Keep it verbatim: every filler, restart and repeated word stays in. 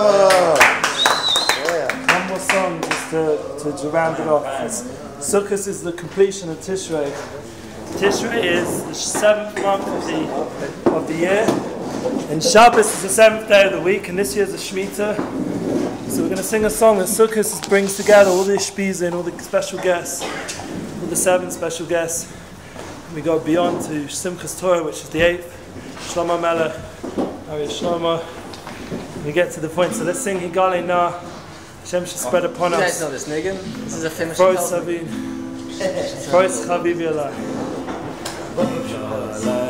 One more song just to, to, to round it off. Sukkot is the completion of Tishrei. Tishrei is the seventh month of the of the year, and Shabbos is the seventh day of the week, and this year is a Shemitah. So we're going to sing a song that Sukkot brings together all the Ishpizin, all the special guests, all the seven special guests. And we go beyond to Simchas Torah, which is the eighth, Shlomo Melech, Ari Shlomo. We get to the point, so let's sing Higalei Na. Hashem should spread upon us. You guys know this, Nigan? This is a famous Frois Savin. Frois Chaviv Yalai.